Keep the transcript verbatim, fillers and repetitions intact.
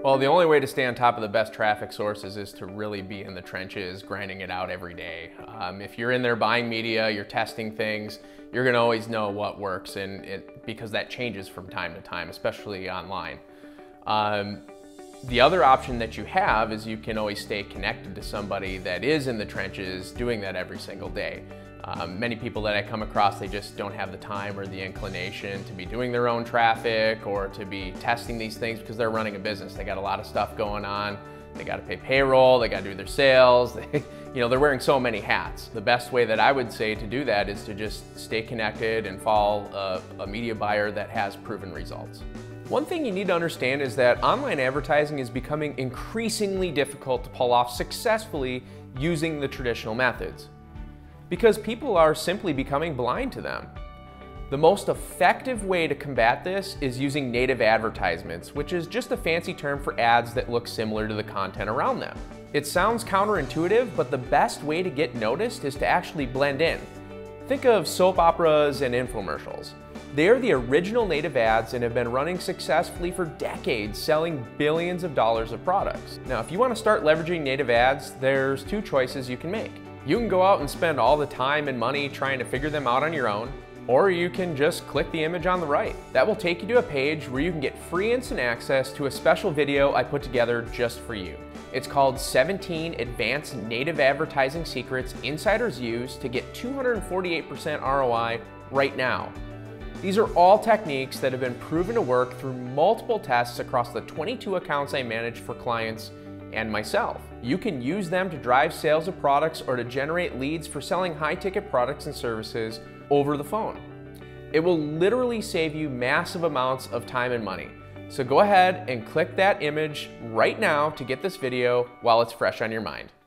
Well, the only way to stay on top of the best traffic sources is to really be in the trenches, grinding it out every day. Um, if you're in there buying media, you're testing things, you're gonna always know what works, and it, because that changes from time to time, especially online. Um, the other option that you have is you can always stay connected to somebody that is in the trenches doing that every single day. Um, many people that I come across, they just don't have the time or the inclination to be doing their own traffic or to be testing these things because they're running a business. They got a lot of stuff going on. They got to pay payroll, they got to do their sales. They, you know, they're wearing so many hats. The best way that I would say to do that is to just stay connected and follow a, a media buyer that has proven results. One thing you need to understand is that online advertising is becoming increasingly difficult to pull off successfully using the traditional methods, because people are simply becoming blind to them. The most effective way to combat this is using native advertisements, which is just a fancy term for ads that look similar to the content around them. It sounds counterintuitive, but the best way to get noticed is to actually blend in. Think of soap operas and infomercials. They are the original native ads and have been running successfully for decades, selling billions of dollars of products. Now, if you want to start leveraging native ads, there's two choices you can make. You can go out and spend all the time and money trying to figure them out on your own, or you can just click the image on the right. That will take you to a page where you can get free instant access to a special video I put together just for you. It's called seventeen Advanced Native Advertising Secrets Insiders Use to get two hundred forty-eight percent R O I right now. These are all techniques that have been proven to work through multiple tests across the twenty-two accounts I manage for clients and myself. You can use them to drive sales of products or to generate leads for selling high-ticket products and services over the phone. It will literally save you massive amounts of time and money. So go ahead and click that image right now to get this video while it's fresh on your mind.